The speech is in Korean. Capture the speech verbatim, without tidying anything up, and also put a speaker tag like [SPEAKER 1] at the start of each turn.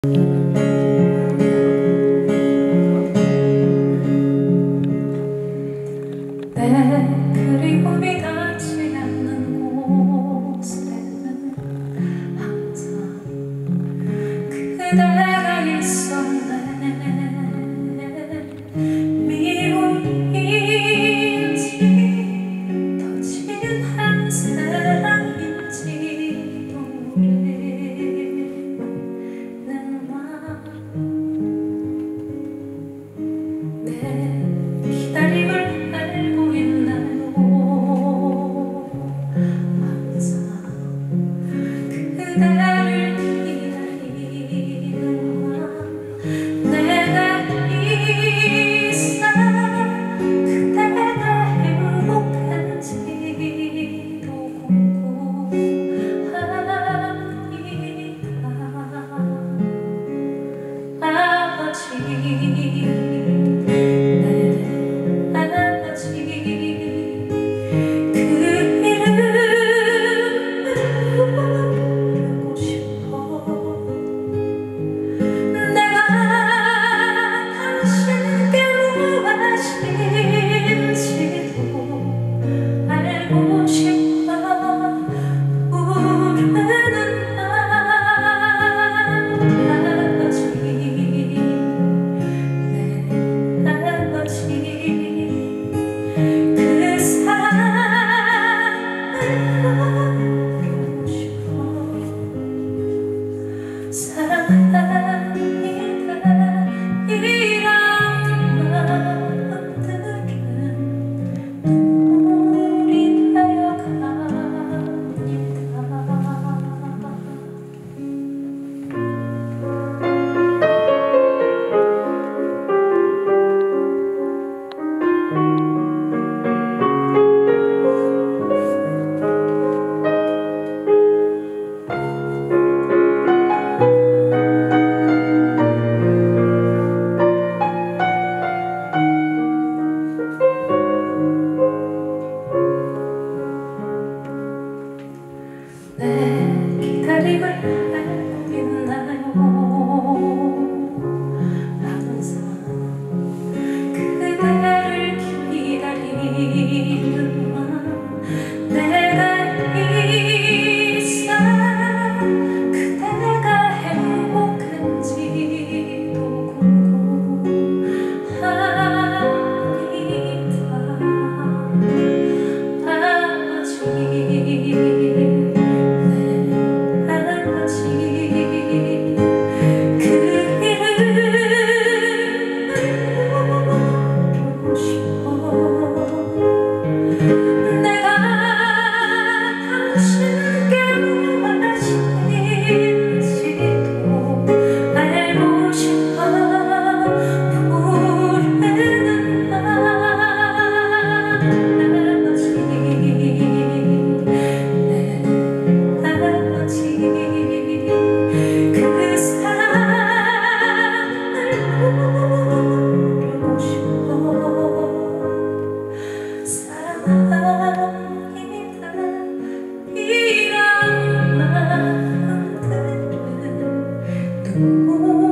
[SPEAKER 1] 내 그리움이 닿지 않는 곳에는 항상 그대가 있었네. 미움인지 더 진한 사랑인지 모르는 맘, 내 기다림을 알고 있나요? 항상 그대를 기다리는 맘, 내가 있어 그대가 행복한지도 궁금합니다. 아버지, 사랑합니다. 이런 마음들은 눈물이 되어갑니다. 내 기다림을 알고 있나요? 항상 그대를 기다리는 맘, 내가 있어 그대가 행복한지도 궁금합니다. 아버지, 이런 마음들은 눈물